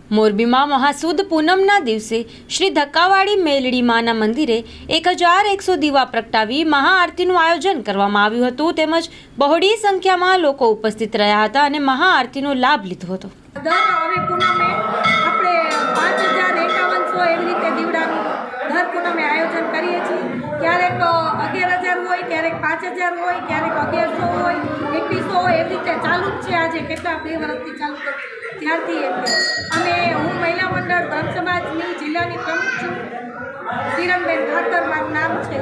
મોરબીમાં મહાસુદ પૂનમના દિવસે શ્રી ધક્કાવાળી મેલડી માના મંદિરે 1100 દીવા પ્રગટાવી મહાઆરતીનું આયોજન કરવામાં આવ્યું હતું તેમજ બહોળી સંખ્યામાં લોકો ઉપસ્થિત રહ્યા હતા અને મહાઆરતીનો લાભ લીધો હતો। હવે પૂનમે આપણે 5051 એવી રીતે દીવડાનું દર પૂનમે આયોજન કરીએ છીએ। ક્યારેક 11,000 હોય, ક્યારેક 5,000 હોય, ક્યારેક 1100 હોય, 2100 હોય, એવી રીતે ચાલુ જ છે। આજે કેટલા 2 વર્ષથી ચાલુ કરી ત્યારથી અને હું મહિલા મંડળ બ્રહ્મ સમાજની જિલ્લાની પ્રમુખ છું। કિરણબેન ઠાકર મારું નામ છે।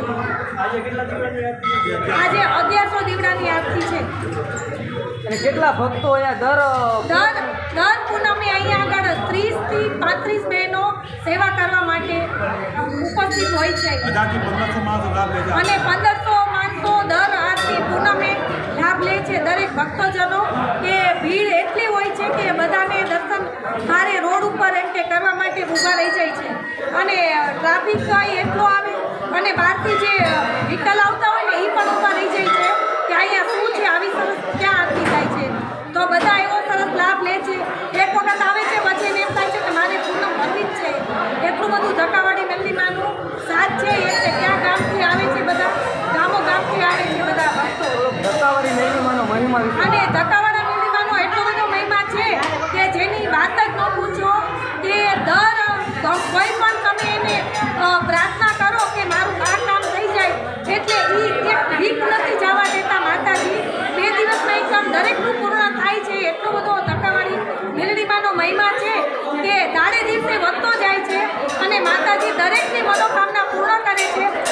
આજે 1100 દીવડાની આરતી છે અને કેટલા ભક્તો અહીંયા દર પૂનમે અહીંયા આગળ 30 થી 35 બહેનો સેવા કરવા માટે ઉપસ્થિત હોય છે અને 1500 માણસો દર આરતી પૂનમે લાભ લે છે। દરેક ભક્તજનો કે ભીડ એટલી હોય છે કે બધાને દર્શન મારે રોડ ઉપર એમ કે કરવા માટે ઊભા રહી જાય છે અને ટ્રાફિક એટલો આવે અને બહારથી જે વ્હીકલ આવતા હોય ને એ પણ ઊભા રહી જાય છે કે અહીંયા શું છે, આવી સરસ ક્યાં આરતી થાય છે। તો બધા એવો સરસ લાભ લે છે। એક વખત આવે છે પછી એમ થાય છે કે મારે પૂનમ ભરવી જ છે। એટલું બધું ધક્કાવાળી મેલડી માનું સાથ છે એ છે। ક્યાં ગામથી આવે છે, બધા ગામોગામથી આવે છે બધા ભક્તો। ધક્કાવાળી મેલડી માનો મહિમા અને ધક્કાવાળા મેલડી માનો એટલો બધો મહિમા છે કે જેની વાત જ ન પૂછો કે દર કોઈ પણ તમે એને પ્રાર્થના કરો કે મારું આ કામ થઈ જાય એટલે એ એક ભીખ નથી જવા દેતા માતાજી। 2 દિવસમાં એક કામ દરેકનું પૂર્ણ થાય છે। એટલો બધો ધક્કાવાળી મેલડી માનો મહિમા છે કે દાડે દિવસે વધતો જાય છે અને માતાજી દરેકની મનોકામના પૂર્ણ કરે છે।